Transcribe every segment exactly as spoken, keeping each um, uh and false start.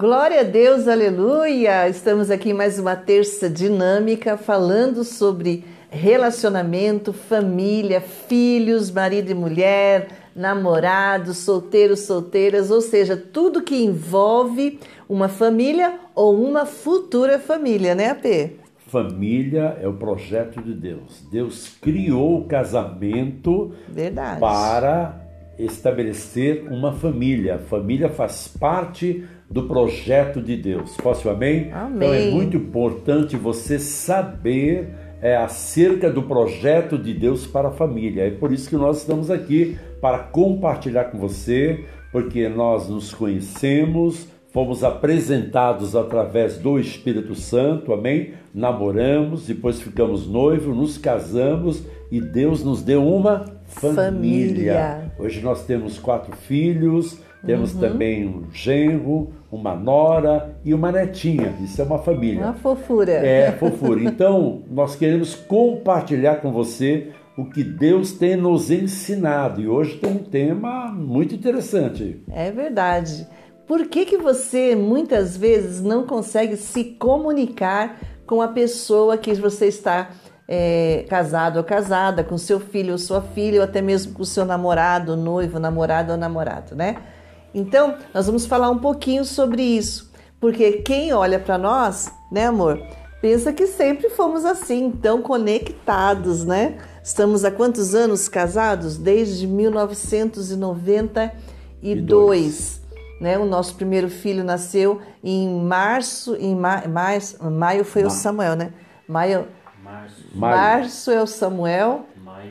Glória a Deus, aleluia! Estamos aqui em mais uma terça dinâmica falando sobre relacionamento, família, filhos, marido e mulher, namorados, solteiros, solteiras, ou seja, tudo que envolve uma família ou uma futura família, né, A P? Família é o projeto de Deus. Deus criou o casamento Verdade. para estabelecer uma família. Família faz parte do projeto de Deus. Posso, amém? Amém. Então é muito importante você saber é, acerca do projeto de Deus para a família. É por isso que nós estamos aqui, para compartilhar com você, porque nós nos conhecemos, fomos apresentados através do Espírito Santo, amém? Namoramos, depois ficamos noivos, nos casamos e Deus nos deu uma família. família. Hoje nós temos quatro filhos, temos uhum. também um genro, uma nora e uma netinha. Isso é uma família. Uma fofura. É, fofura. Então, nós queremos compartilhar com você o que Deus tem nos ensinado. E hoje tem um tema muito interessante. É verdade. Por que que você muitas vezes não consegue se comunicar com a pessoa que você está é, casado ou casada, com seu filho ou sua filha, ou até mesmo com o seu namorado, noivo, namorado ou namorado, né? Então, nós vamos falar um pouquinho sobre isso, porque quem olha para nós, né, amor, pensa que sempre fomos assim, tão conectados, né? Estamos há quantos anos casados? Desde mil novecentos e noventa e dois. Né? O nosso primeiro filho nasceu em março, em ma março, maio foi Ma o Samuel, né? Maio, março. março é o Samuel,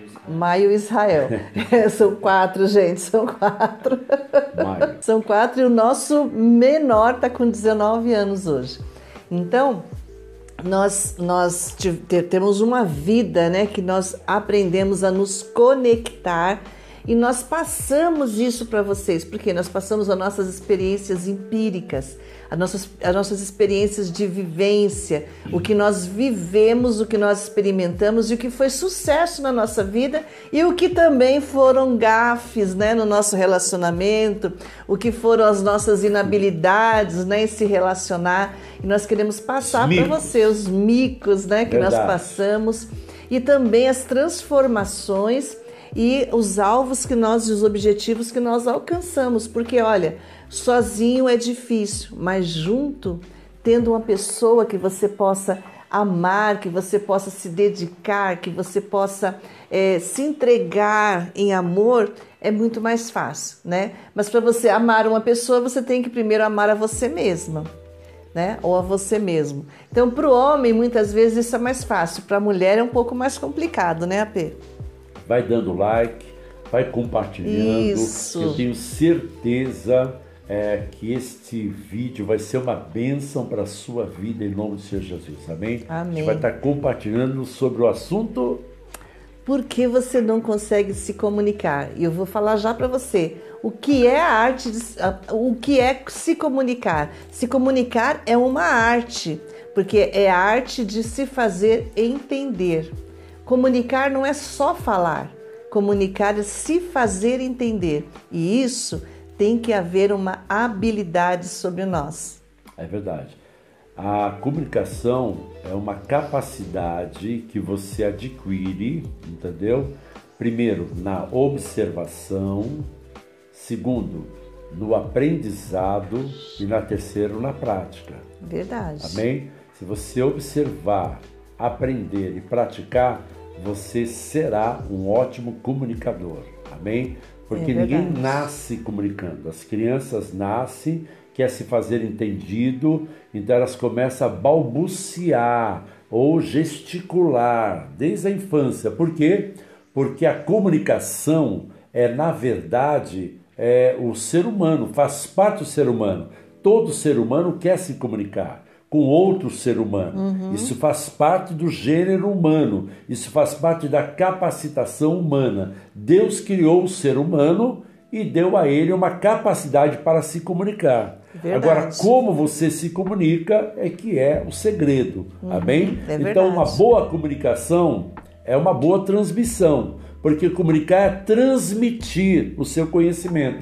maio Israel. São quatro, gente, são quatro. Maio. São quatro e o nosso menor está com dezenove anos hoje. Então, nós, nós temos uma vida, né, que nós aprendemos a nos conectar. E nós passamos isso para vocês, porque nós passamos as nossas experiências empíricas, as nossas, as nossas experiências de vivência, o que nós vivemos, o que nós experimentamos e o que foi sucesso na nossa vida e o que também foram gafes, né, no nosso relacionamento, o que foram as nossas inabilidades, né, em se relacionar. E nós queremos passar para você os micos, né, que Verdade. Nós passamos e também as transformações e os alvos que nós, os objetivos que nós alcançamos, porque olha, sozinho é difícil, mas junto, tendo uma pessoa que você possa amar, que você possa se dedicar, que você possa é, se entregar em amor, é muito mais fácil, né? Mas para você amar uma pessoa, você tem que primeiro amar a você mesma, né? Ou a você mesmo. Então, para o homem, muitas vezes isso é mais fácil, para a mulher é um pouco mais complicado, né, A P? Vai dando like, vai compartilhando. Isso. Eu tenho certeza é, que este vídeo vai ser uma bênção para a sua vida em nome do Senhor Jesus. Amém? Amém. A gente vai estar compartilhando sobre o assunto. Por que você não consegue se comunicar? E eu vou falar já para você. O que é a arte? De, o que é se comunicar? Se comunicar é uma arte, porque é a arte de se fazer entender. Comunicar não é só falar, comunicar é se fazer entender. E isso tem que haver uma habilidade sobre nós. É verdade. A comunicação é uma capacidade que você adquire, entendeu? Primeiro, na observação. Segundo, no aprendizado. E na terceira, na prática. Verdade. Amém? Se você observar, aprender e praticar, você será um ótimo comunicador, amém? Porque é ninguém nasce comunicando, as crianças nascem, quer se fazer entendido, então elas começam a balbuciar ou gesticular desde a infância. Por quê? Porque a comunicação é, na verdade, é, o ser humano, faz parte do ser humano. Todo ser humano quer se comunicar com outro ser humano. Uhum. Isso faz parte do gênero humano, isso faz parte da capacitação humana. Deus criou o ser humano e deu a ele uma capacidade para se comunicar. Verdade. Agora, como você se comunica é que é o segredo, uhum. Amém? É então, uma boa comunicação é uma boa transmissão, porque comunicar é transmitir o seu conhecimento.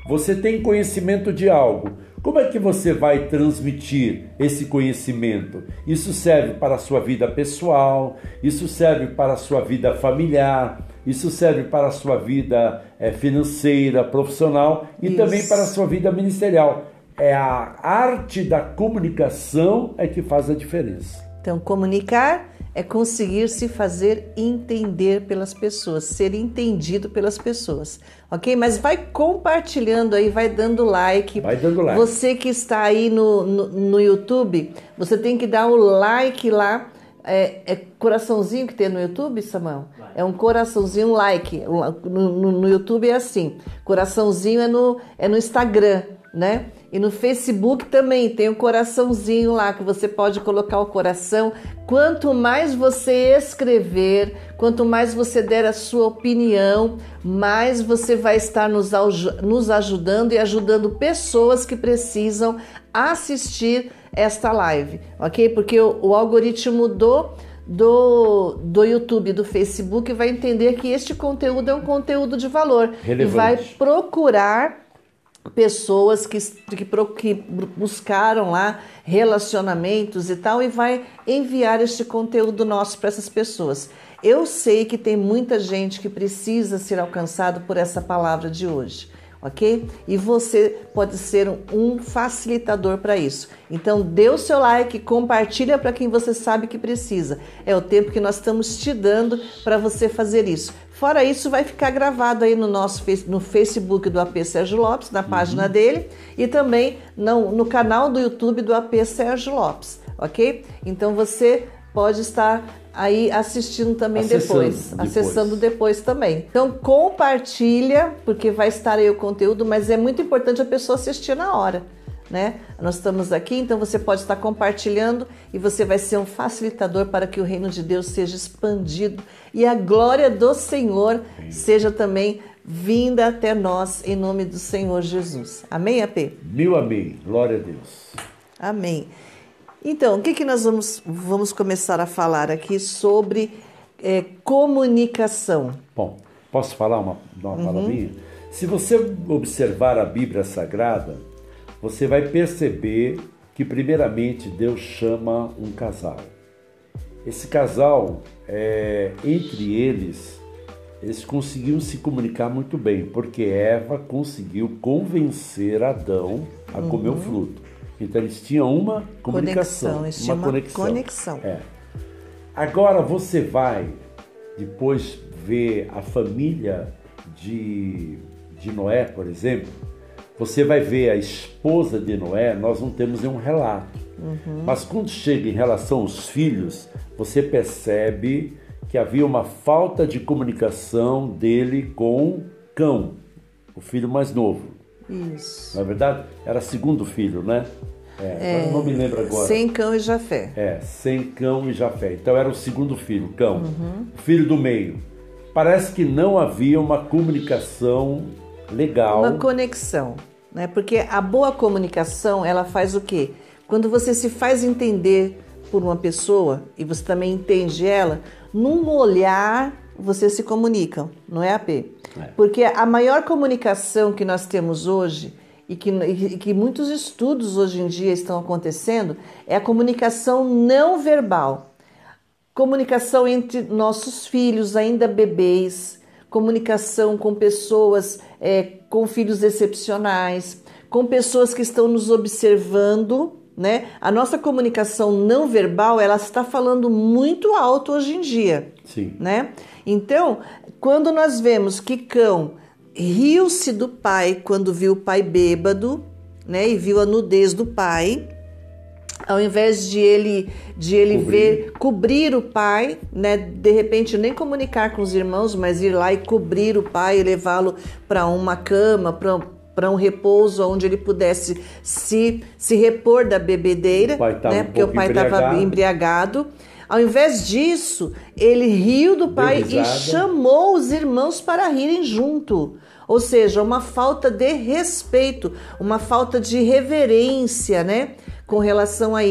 você tem conhecimento de algo. Como é que você vai transmitir esse conhecimento? Isso serve para a sua vida pessoal, isso serve para a sua vida familiar, isso serve para a sua vida é, financeira, profissional e isso. também para a sua vida ministerial. É a arte da comunicação é que faz a diferença. Então, comunicar é conseguir se fazer entender pelas pessoas, ser entendido pelas pessoas, ok? Mas vai compartilhando aí, vai dando like. Vai dando like. Você que está aí no, no, no YouTube, você tem que dar o like lá. É, é coraçãozinho que tem no YouTube, Samuel? Like. É um coraçãozinho, um like. No, no, no YouTube é assim. Coraçãozinho é no, é no Instagram, né? E no Facebook também tem um coraçãozinho lá que você pode colocar o coração. Quanto mais você escrever, quanto mais você der a sua opinião, mais você vai estar nos, nos ajudando e ajudando pessoas que precisam assistir esta live, ok? Porque o, o algoritmo do, do, do YouTube, do Facebook vai entender que este conteúdo é um conteúdo de valor. Relevante. E vai procurar pessoas que, que, que buscaram lá relacionamentos e tal, e vai enviar este conteúdo nosso para essas pessoas. Eu sei que tem muita gente que precisa ser alcançado por essa palavra de hoje, ok? E você pode ser um facilitador para isso. Então, dê o seu like, compartilha para quem você sabe que precisa. É o tempo que nós estamos te dando para você fazer isso. Fora isso, vai ficar gravado aí no nosso no Facebook do A P Sérgio Lopes, na página uhum. dele, e também no, no canal do YouTube do A P Sérgio Lopes, ok? Então você pode estar aí assistindo também acessando depois, depois, acessando depois também. Então compartilha, porque vai estar aí o conteúdo, mas é muito importante a pessoa assistir na hora, né? Nós estamos aqui, então você pode estar compartilhando e você vai ser um facilitador para que o reino de Deus seja expandido e a glória do Senhor Amém. Seja também vinda até nós em nome do Senhor Jesus. Amém, A P? Mil amém. Glória a Deus. Amém. Então, o que, que nós vamos, vamos começar a falar aqui sobre é, comunicação? Bom, posso falar uma, uma uhum. palavrinha? Se você observar a Bíblia Sagrada, você vai perceber que primeiramente Deus chama um casal. Esse casal, é, entre eles, eles conseguiam se comunicar muito bem, porque Eva conseguiu convencer Adão a comer uhum. o fruto. Então eles tinham uma comunicação, conexão, uma conexão. conexão. É. Agora você vai depois ver a família de, de Noé, por exemplo. Você vai ver a esposa de Noé, nós não temos nenhum relato. Uhum. Mas quando chega em relação aos filhos, você percebe que havia uma falta de comunicação dele com Cão, o filho mais novo. Isso. Na verdade, era segundo filho, né? É, é, não me lembro agora. Sem Cão e Jafé. É, Sem, Cão e Jafé. Então era o segundo filho, Cão. Uhum. O filho do meio. Parece que não havia uma comunicação legal. Uma conexão. Né? Porque a boa comunicação, ela faz o quê? Quando você se faz entender por uma pessoa e você também entende ela, num olhar vocês se comunicam, não é, A P? É. Porque a maior comunicação que nós temos hoje e que, e que muitos estudos hoje em dia estão acontecendo é a comunicação não verbal. Comunicação entre nossos filhos, ainda bebês, comunicação com pessoas é, com filhos excepcionais, com pessoas que estão nos observando, né? A nossa comunicação não verbal, ela está falando muito alto hoje em dia. Sim. Né? Então, quando nós vemos que Cão riu-se do pai quando viu o pai bêbado, né? E viu a nudez do pai, ao invés de ele, de ele cobrir. ver, cobrir o pai, né? De repente nem comunicar com os irmãos, mas ir lá e cobrir o pai e levá-lo para uma cama, para um repouso onde ele pudesse se, se repor da bebedeira, né? Um porque o pai estava embriagado. Ao invés disso, ele riu do pai e chamou os irmãos para rirem junto. Ou seja, uma falta de respeito, uma falta de reverência, né? Com relação a isso.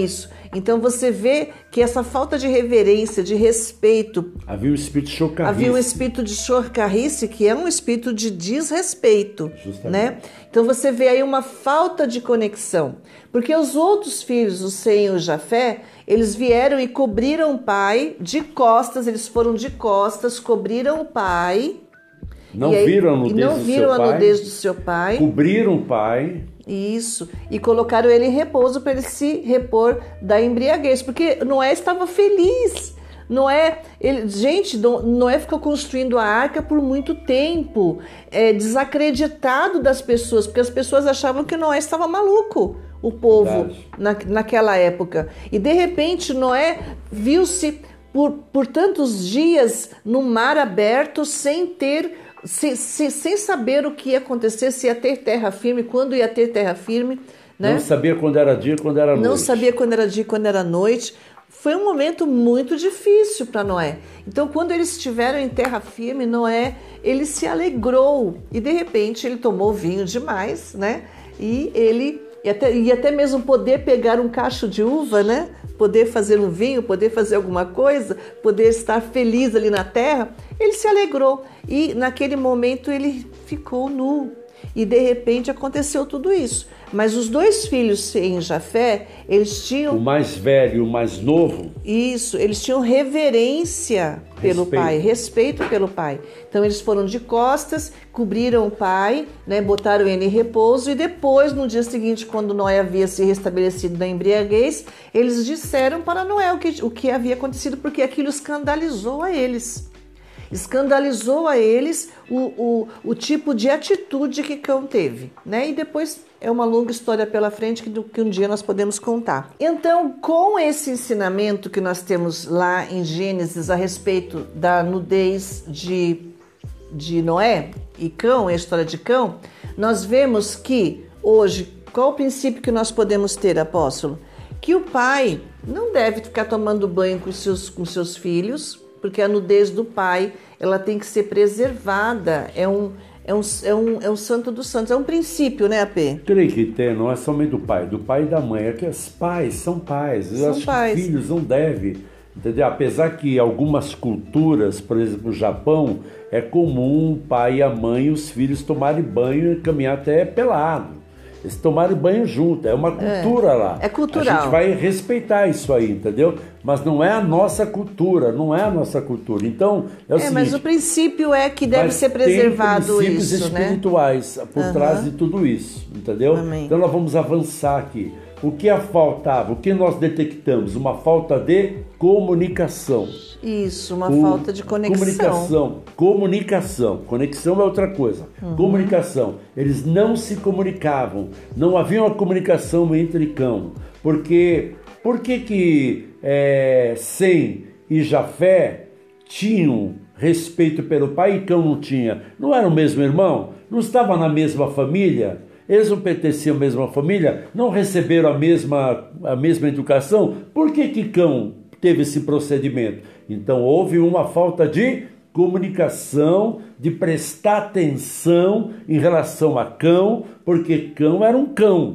Então você vê que essa falta de reverência, de respeito... Havia um espírito de chocarrice. Havia um espírito de chocarrice, que é um espírito de desrespeito. Justamente. Né? Então você vê aí uma falta de conexão. Porque os outros filhos, o Sem e o Jafé, eles vieram e cobriram o pai de costas, eles foram de costas, cobriram o pai... Não aí, viram a nudez, e não do, viram seu a pai, nudez do seu pai. Cobriram o pai. Isso. E colocaram ele em repouso para ele se repor da embriaguez. Porque Noé estava feliz. Noé, ele, gente, Noé ficou construindo a arca por muito tempo, é, desacreditado das pessoas, porque as pessoas achavam que Noé estava maluco, o povo, na, naquela época. E de repente Noé viu-se por, por tantos dias no mar aberto, sem ter... Sem, sem, sem saber o que ia acontecer, se ia ter terra firme, quando ia ter terra firme. Né? Não sabia quando era dia e quando era noite. Não sabia quando era dia e quando era noite. Foi um momento muito difícil para Noé. Então, quando eles estiveram em terra firme, Noé, ele se alegrou. E, de repente, ele tomou vinho demais, né? E ele... E até, e até mesmo poder pegar um cacho de uva, né? Poder fazer um vinho, poder fazer alguma coisa, poder estar feliz ali na terra, ele se alegrou. E naquele momento ele ficou nu. E de repente aconteceu tudo isso. Mas os dois filhos Sem e Jafé, eles tinham... O mais velho e o mais novo. Isso, eles tinham reverência pelo respeito. pai, respeito pelo pai. Então eles foram de costas, cobriram o pai, né, botaram ele em repouso e depois, no dia seguinte, quando Noé havia se restabelecido da embriaguez, eles disseram para Noé o que, o que havia acontecido, porque aquilo escandalizou a eles. Escandalizou a eles o, o, o tipo de atitude que Cão teve, né? E depois é uma longa história pela frente que, que um dia nós podemos contar. Então, com esse ensinamento que nós temos lá em Gênesis a respeito da nudez de, de Noé e Cão, a história de Cão, nós vemos que hoje, qual o princípio que nós podemos ter, apóstolo? Que o pai não deve ficar tomando banho com seus, com seus filhos, porque a nudez do pai, ela tem que ser preservada, é um, é um, é um, é um santo dos santos, é um princípio, né, A P? Creio que tem, não é somente do pai, do pai e da mãe, é que os pais são pais, eu são acho pais. que filhos não devem, entendeu? Apesar que algumas culturas, por exemplo, o Japão, é comum o pai e a mãe e os filhos tomarem banho e caminhar até pelado. Eles tomarem banho junto, é uma cultura é, lá. É cultural. A gente vai respeitar isso aí, entendeu? Mas não é a nossa cultura, não é a nossa cultura. Então, é o é, seguinte... Mas o princípio é que deve ser preservado tem isso, espirituais né? por uhum. trás de tudo isso, entendeu? Amém. Então, nós vamos avançar aqui. O que faltava? O que nós detectamos? Uma falta de comunicação. Isso, uma o, falta de conexão. Comunicação, comunicação. Conexão é outra coisa. Uhum. Comunicação. Eles não se comunicavam. Não havia uma comunicação entre Cão. Porque, por que que é, Sem e Jafé tinham respeito pelo pai e Cão não tinha? Não era o mesmo irmão? Não estava na mesma família? Eles não pertenciam à mesma família? Não receberam a mesma, a mesma educação? Por que que Cão teve esse procedimento? Então houve uma falta de comunicação, de prestar atenção em relação a Cão, porque Cão era um cão.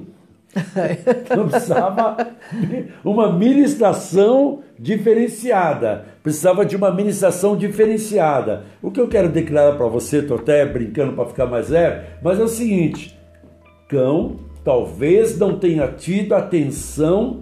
Então precisava uma ministração diferenciada, precisava de uma ministração diferenciada. O que eu quero declarar para você, estou até brincando para ficar mais leve, mas é o seguinte: Cão talvez não tenha tido a atenção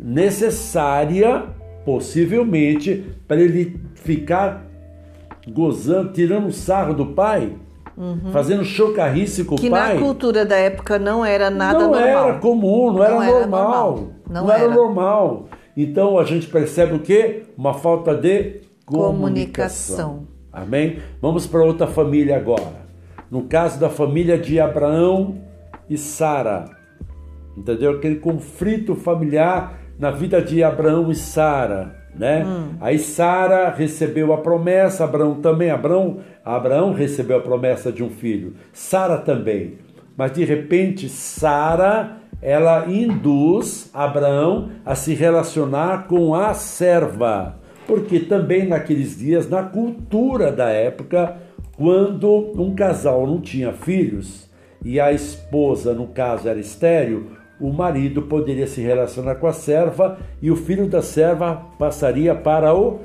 necessária, possivelmente, para ele ficar gozando, tirando sarro do pai, uhum. fazendo chocarrice com que o pai. Que na cultura da época não era nada não normal. Não era comum, não, não era, era normal. normal. Não, não era. era normal. Então a gente percebe o quê? Uma falta de comunicação. comunicação. Amém? Vamos para outra família agora. No caso da família de Abraão e Sara. Entendeu? Aquele conflito familiar na vida de Abraão e Sara, né? Hum. Aí Sara recebeu a promessa, Abraão também, Abraão, Abraão recebeu a promessa de um filho, Sara também. Mas de repente Sara, ela induz Abraão a se relacionar com a serva, porque também naqueles dias, na cultura da época, quando um casal não tinha filhos e a esposa, no caso, era estéril, o marido poderia se relacionar com a serva e o filho da serva passaria para o...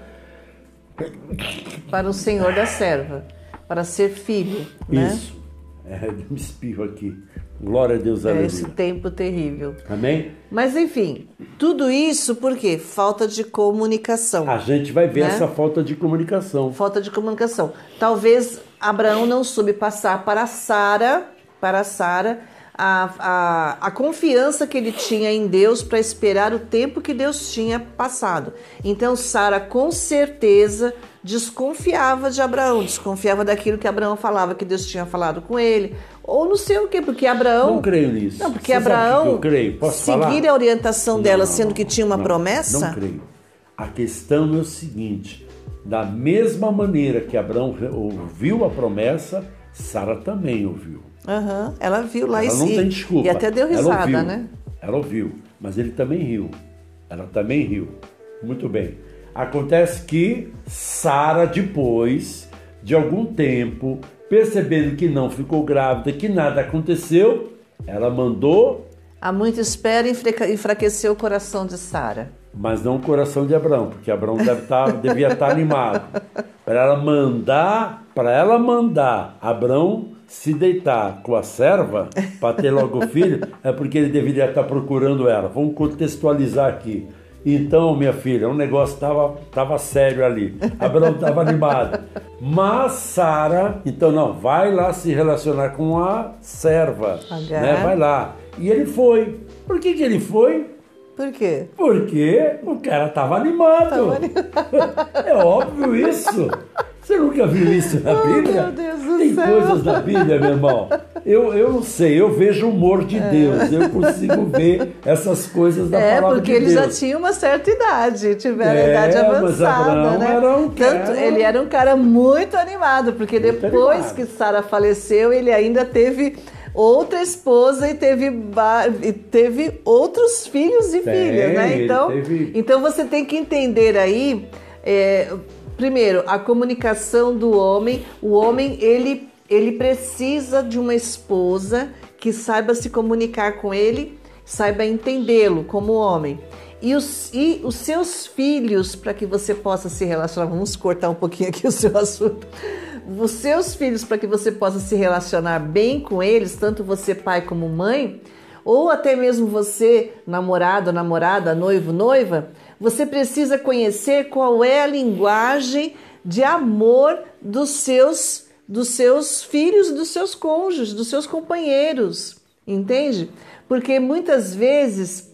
Para o senhor da serva, para ser filho, né? Isso. É, me espirro aqui. Glória a Deus, é aleluia. Esse tempo terrível. Amém? Mas enfim, tudo isso por quê? Falta de comunicação. A gente vai ver, né, essa falta de comunicação. Falta de comunicação. Talvez Abraão não soube passar para Sara, para Sara, a, a, a confiança que ele tinha em Deus para esperar o tempo que Deus tinha passado. Então Sara com certeza desconfiava de Abraão, desconfiava daquilo que Abraão falava, que Deus tinha falado com ele, ou não sei o quê, porque Abraão... Não creio nisso. Não, porque Você Abraão sabe o que eu creio? Posso seguir falar? a orientação dela, Não, sendo que tinha uma não, promessa... Não creio. A questão é o seguinte, da mesma maneira que Abraão ouviu a promessa, Sara também ouviu. Uhum, ela viu lá ela e não tem desculpa. E até deu risada, ela ouviu, né? Ela ouviu, mas ele também riu. Ela também riu. Muito bem. Acontece que Sara, depois de algum tempo, percebendo que não ficou grávida, que nada aconteceu, ela mandou... Há muita espera enfraqueceu o coração de Sara. Mas não o coração de Abraão, porque Abraão deve estar, devia estar animado. Para ela mandar, para ela mandar Abraão se deitar com a serva para ter logo o filho, é porque ele deveria estar procurando ela. Vamos contextualizar aqui. Então, minha filha, o negócio estava tava sério ali. Abraão estava animado. Mas Sara, então não, vai lá se relacionar com a serva. Né? Vai lá. E ele foi. Por que, que ele foi? Por quê? Porque o cara estava animado. Tava animado. É óbvio isso. Você nunca viu isso na Bíblia? Oh, meu Deus do Tem céu. coisas na Bíblia, meu irmão. Eu, eu não sei, eu vejo o humor de Deus. Eu consigo ver essas coisas da é, palavra de Deus. É, porque ele já tinha uma certa idade, tiveram é, a idade avançada, mas né? Era um cara... Tanto, ele era um cara muito animado, porque muito depois animado. que Sara faleceu, ele ainda teve outra esposa e teve, e teve outros filhos e Tem, filhas, né? Então, teve... então você tem que entender aí... É, primeiro, a comunicação do homem. O homem, ele, ele precisa de uma esposa que saiba se comunicar com ele, saiba entendê-lo como homem. E os, e os seus filhos, para que você possa se relacionar... Vamos cortar um pouquinho aqui o seu assunto. Os seus filhos, para que você possa se relacionar bem com eles, tanto você pai como mãe, ou até mesmo você, namorado, namorada, noivo, noiva... Você precisa conhecer qual é a linguagem de amor dos seus, dos seus filhos, dos seus cônjuges, dos seus companheiros, entende? Porque muitas vezes,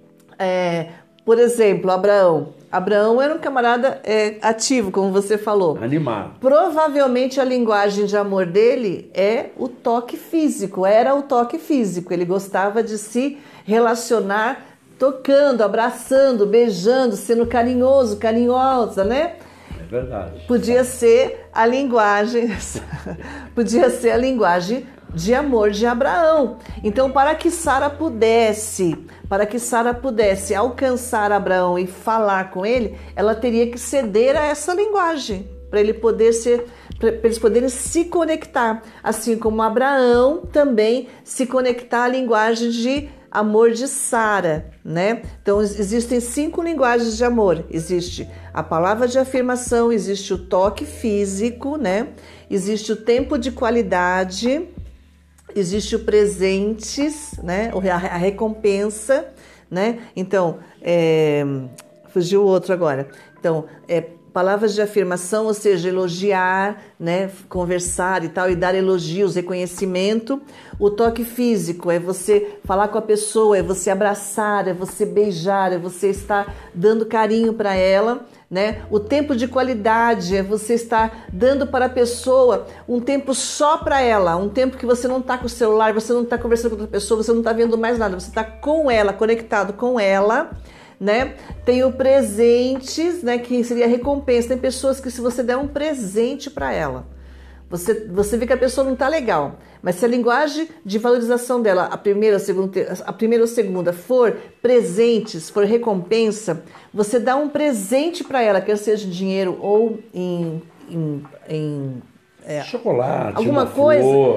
é, por exemplo, Abraão. Abraão era um camarada é, ativo, como você falou. Animado. Provavelmente a linguagem de amor dele é o toque físico, era o toque físico. Ele gostava de se relacionar tocando, abraçando, beijando, sendo carinhoso, carinhosa, né? É verdade. Podia ser a linguagem, podia ser a linguagem de amor de Abraão. Então, para que Sara pudesse, para que Sara pudesse alcançar Abraão e falar com ele, ela teria que ceder a essa linguagem, para ele poder ser, para eles poderem se conectar, assim como Abraão também se conectar à linguagem de amor de Sara, né? Então existem cinco linguagens de amor. Existe a palavra de afirmação, existe o toque físico, né? Existe o tempo de qualidade, existe o presentes, né? A recompensa, né? Então, é... fugiu o outro agora. Então, é palavras de afirmação, ou seja, elogiar, né, conversar e tal, e dar elogios, reconhecimento. O toque físico é você falar com a pessoa, é você abraçar, é você beijar, é você estar dando carinho para ela, né? O tempo de qualidade é você estar dando para a pessoa um tempo só para ela, um tempo que você não está com o celular, você não está conversando com outra pessoa, você não está vendo mais nada, você está com ela, conectado com ela, né? Tem o presentes, né, que seria a recompensa. Tem pessoas que se você der um presente para ela, você, você vê que a pessoa não tá legal, mas se a linguagem de valorização dela, a primeira, a segunda, a primeira ou segunda for presentes, for recompensa, você dá um presente para ela, quer seja em dinheiro ou em, em, em é, chocolate, alguma uma coisa. Flor.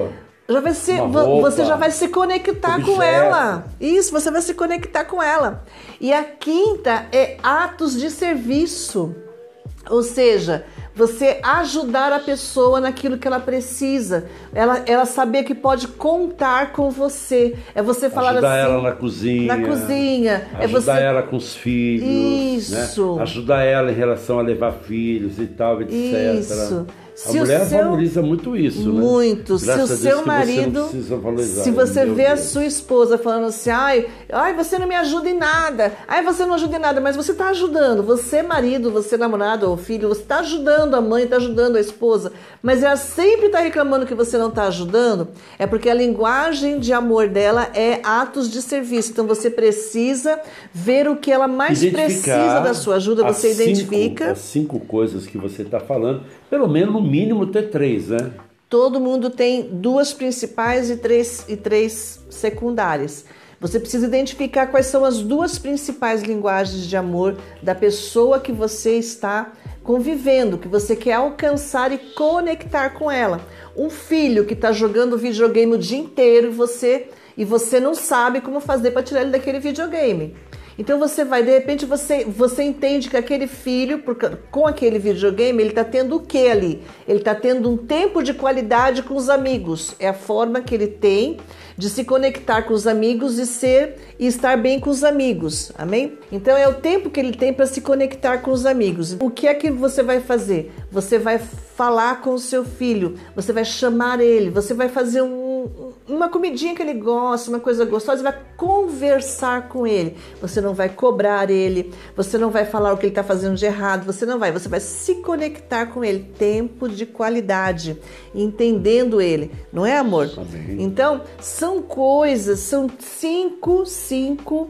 já vai ser, roupa, você já vai se conectar objeto. com ela. Isso, você vai se conectar com ela. E a quinta é atos de serviço. Ou seja, você ajudar a pessoa naquilo que ela precisa. Ela, ela saber que pode contar com você. É você falar ajudar assim... Ajudar ela na cozinha. Na cozinha. Ajudar é você... ela com os filhos. Isso. Né? Ajudar ela em relação a levar filhos e tal, etcétera. Isso. A se mulher seu... valoriza muito isso, né? Muito. Graças se o seu marido, você se você vê a sua esposa falando assim, ai, ai, você não me ajuda em nada, ai, você não ajuda em nada, mas você está ajudando, você marido, você namorado ou filho, você está ajudando a mãe, está ajudando a esposa, mas ela sempre está reclamando que você não está ajudando, é porque a linguagem de amor dela é atos de serviço, então você precisa ver o que ela mais precisa da sua ajuda, você identifica. Cinco, as cinco coisas que você está falando, pelo menos no mínimo ter três, né? Todo mundo tem duas principais e três, e três secundárias. Você precisa identificar quais são as duas principais linguagens de amor da pessoa que você está convivendo, que você quer alcançar e conectar com ela. Um filho que está jogando videogame o dia inteiro e você, e você não sabe como fazer para tirar ele daquele videogame. Então você vai, de repente você, você entende que aquele filho, por, com aquele videogame, ele está tendo o que ali? Ele está tendo um tempo de qualidade com os amigos. É a forma que ele tem de se conectar com os amigos e ser e estar bem com os amigos. Amém? Então é o tempo que ele tem para se conectar com os amigos. O que é que você vai fazer? Você vai falar com o seu filho, você vai chamar ele, você vai fazer um, uma comidinha que ele gosta, uma coisa gostosa, você vai conversar com ele. Você não vai cobrar ele, você não vai falar o que ele está fazendo de errado, você não vai, você vai se conectar com ele. Tempo de qualidade, entendendo ele, não é, amor? Amém. Então, são coisas, são cinco, cinco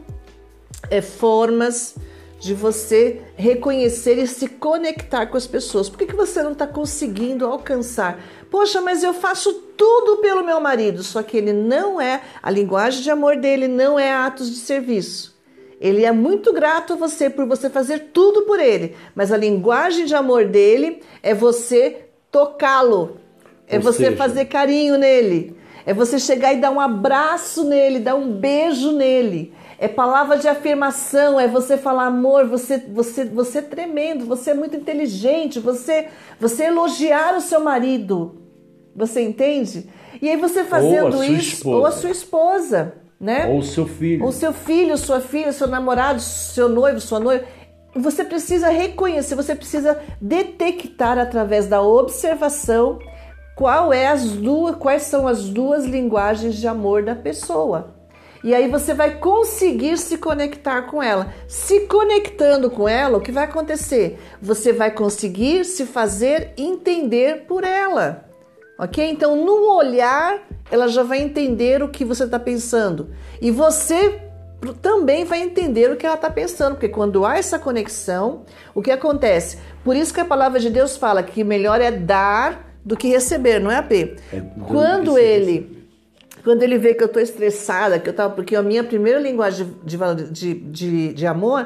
é, formas de você reconhecer e se conectar com as pessoas. Por que, que você não está conseguindo alcançar? Poxa, mas eu faço tudo pelo meu marido, só que ele não é, a linguagem de amor dele não é atos de serviço. Ele é muito grato a você por você fazer tudo por ele, mas a linguagem de amor dele é você tocá-lo, é Ou você seja, fazer carinho nele, é você chegar e dar um abraço nele, dar um beijo nele. É palavra de afirmação, é você falar, amor, você, você, você é tremendo, você é muito inteligente, você, você elogiar o seu marido, você entende? E aí você fazendo isso, esposa. ou a sua esposa, né? Ou o seu filho. Ou seu filho, sua filha, seu namorado, seu noivo, sua noiva. Você precisa reconhecer, você precisa detectar através da observação qual é as duas, quais são as duas linguagens de amor da pessoa. E aí você vai conseguir se conectar com ela. Se conectando com ela, o que vai acontecer? Você vai conseguir se fazer entender por ela. Ok? Então, no olhar, ela já vai entender o que você está pensando. E você também vai entender o que ela está pensando. Porque quando há essa conexão, o que acontece? Por isso que a palavra de Deus fala que melhor é dar do que receber, não é, A P? É quando ele... Quando ele vê que eu estou estressada, que eu tava, porque a minha primeira linguagem de, de, de, de amor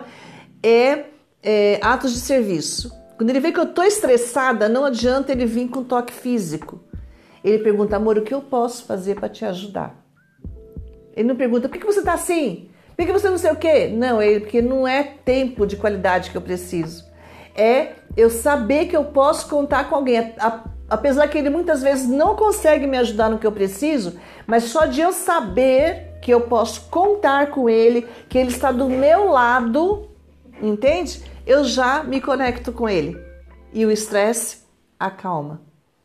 é, é atos de serviço. Quando ele vê que eu estou estressada, não adianta ele vir com toque físico. Ele pergunta, amor, o que eu posso fazer para te ajudar? Ele não pergunta, por que você está assim? Por que você não sei o quê? Não, ele, porque não é tempo de qualidade que eu preciso. É eu saber que eu posso contar com alguém. A, Apesar que ele muitas vezes não consegue me ajudar no que eu preciso, mas só de eu saber que eu posso contar com ele, que ele está do meu lado, entende? Eu já me conecto com ele e o estresse acalma.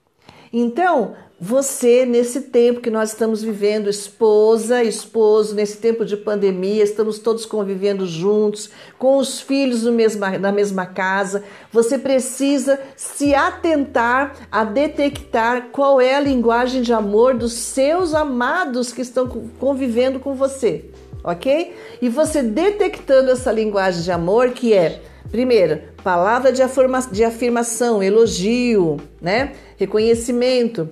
Então, você, nesse tempo que nós estamos vivendo, esposa, esposo, nesse tempo de pandemia, estamos todos convivendo juntos, com os filhos no mesma, na mesma casa, você precisa se atentar a detectar qual é a linguagem de amor dos seus amados que estão convivendo com você, ok? E você detectando essa linguagem de amor, que é, primeiro, palavra de, afirma, de afirmação, elogio, né? Reconhecimento.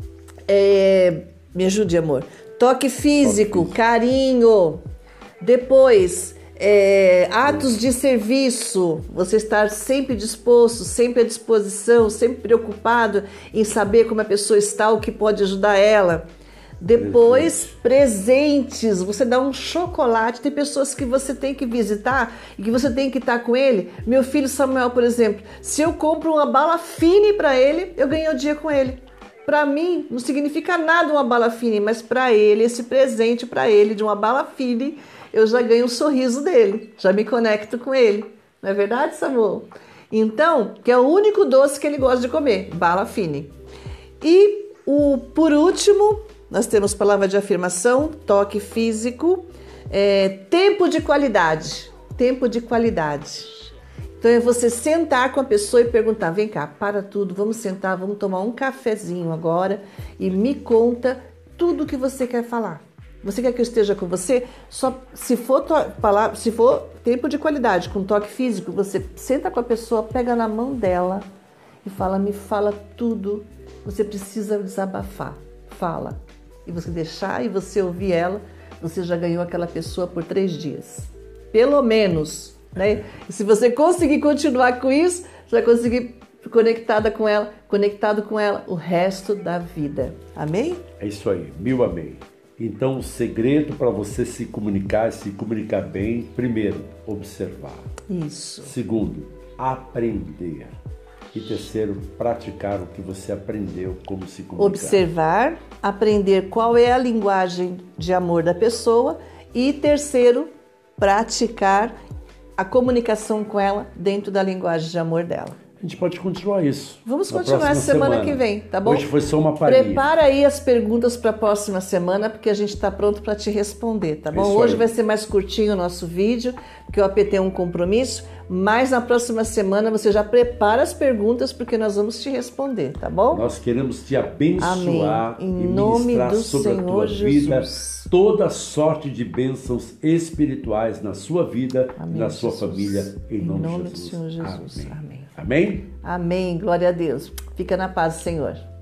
É, me ajude, amor. Toque físico, Toque. carinho. Depois, é, atos de serviço. Você estar sempre disposto, sempre à disposição, sempre preocupado em saber como a pessoa está, o que pode ajudar ela. Depois, presentes. Você dá um chocolate. Tem pessoas que você tem que visitar e que você tem que estar com ele. Meu filho Samuel, por exemplo, se eu compro uma bala fine para ele, eu ganhei o dia com ele. Para mim, não significa nada uma bala fine, mas para ele, esse presente para ele de uma bala fine, eu já ganho o sorriso dele, já me conecto com ele. Não é verdade, Samuel? Então, que é o único doce que ele gosta de comer, bala fine. E o, por último, nós temos palavra de afirmação, toque físico, é, tempo de qualidade. Tempo de qualidade. Então é você sentar com a pessoa e perguntar, vem cá, para tudo, vamos sentar, vamos tomar um cafezinho agora e me conta tudo o que você quer falar. Você quer que eu esteja com você? Só se for, to- palavra, se for tempo de qualidade, com toque físico, você senta com a pessoa, pega na mão dela e fala, me fala tudo. Você precisa desabafar. Fala. E você deixar e você ouvir ela, você já ganhou aquela pessoa por três dias. Pelo menos, né? E se você conseguir continuar com isso, você vai conseguir conectada com ela, conectado com ela o resto da vida. Amém? É isso aí, mil amém. Então, o segredo para você se comunicar, se comunicar bem, primeiro, observar. Isso. Segundo, aprender. E terceiro, praticar o que você aprendeu, como se comunicar. Observar, aprender qual é a linguagem de amor da pessoa e terceiro, praticar a comunicação com ela dentro da linguagem de amor dela. A gente pode continuar isso. Vamos na continuar essa semana, semana que vem, tá bom? Hoje foi só uma palhinha. Prepara aí as perguntas para a próxima semana, porque a gente está pronto para te responder, tá bom? Isso Hoje aí. vai ser mais curtinho o nosso vídeo, porque o A P tem um compromisso, mas na próxima semana você já prepara as perguntas, porque nós vamos te responder, tá bom? Nós queremos te abençoar Amém. Em e nome ministrar do sobre Senhor a tua Jesus. vida toda sorte de bênçãos espirituais na sua vida Amém, e na sua Jesus. família, em, Em nome, nome de do Jesus. Senhor Jesus. Amém. Amém. Amém? Amém. Glória a Deus. Fica na paz, Senhor.